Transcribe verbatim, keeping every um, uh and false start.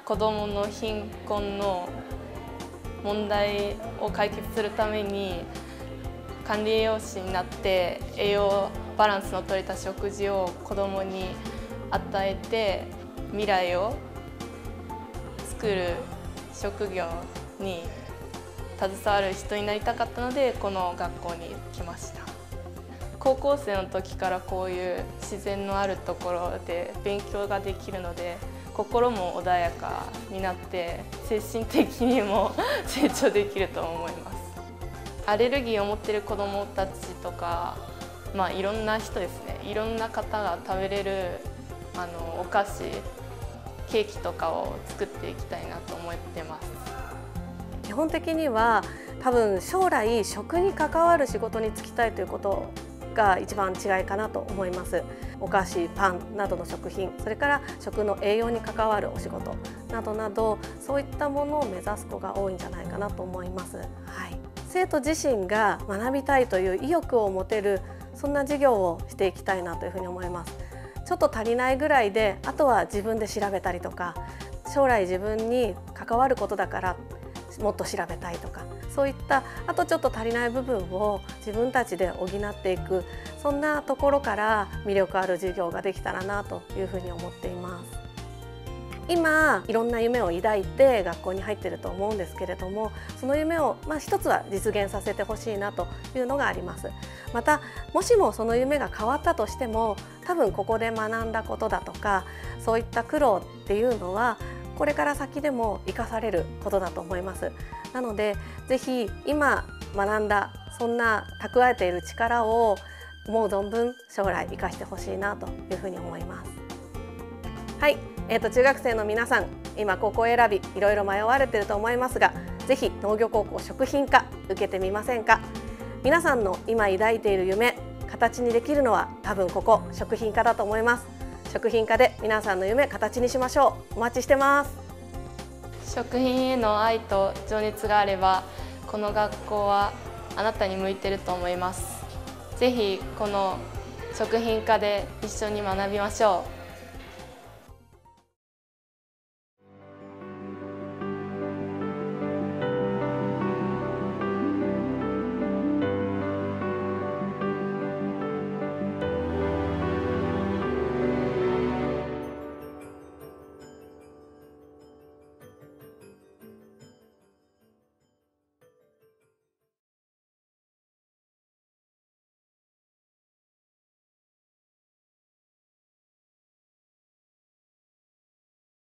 子どもの貧困の問題を解決するために管理栄養士になって栄養バランスの取れた食事を子どもに与えて未来を作る職業に携わる人になりたかったのでこの学校に来ました。高校生の時からこういう自然のあるところで勉強ができるので心も穏やかになって精神的にも成長できると思います。アレルギーを持っている子どもたちとか、まあ、いろんな人ですね、いろんな方が食べれるあのお菓子、ケーキとかを作っていきたいなと思ってます。 基本的には多分将来食に関わる仕事に就きたいということが一番違いかなと思います。お菓子、パンなどの食品、それから食の栄養に関わるお仕事などなど、そういったものを目指す子が多いんじゃないかなと思います。はい、生徒自身が学びたいという意欲を持てる、そんな授業をしていきたいなというふうに思います。ちょっと足りないぐらいで、あとは自分で調べたりとか、将来自分に関わることだからもっと調べたいとか、そういったあとちょっと足りない部分を自分たちで補っていく、そんなところから魅力ある授業ができたらなというふうに思っています。今いろんな夢を抱いて学校に入っていると思うんですけれども、その夢をまあ一つは実現させてほしいなというのがあります。またもしもその夢が変わったとしても、多分ここで学んだことだとか、そういった苦労っていうのはこれから先でも生かされることだと思います。なのでぜひ今学んだそんな蓄えている力を思う存分将来生かしてほしいなというふうに思います。はい、えーと中学生の皆さん、今高校選びいろいろ迷われていると思いますが、ぜひ農業高校食品科受けてみませんか。皆さんの今抱いている夢、形にできるのは多分ここ食品科だと思います。食品科で皆さんの夢形にしましょう。お待ちしてます。 食品への愛と情熱があれば、この学校はあなたに向いていると思います。ぜひこの食品科で一緒に学びましょう。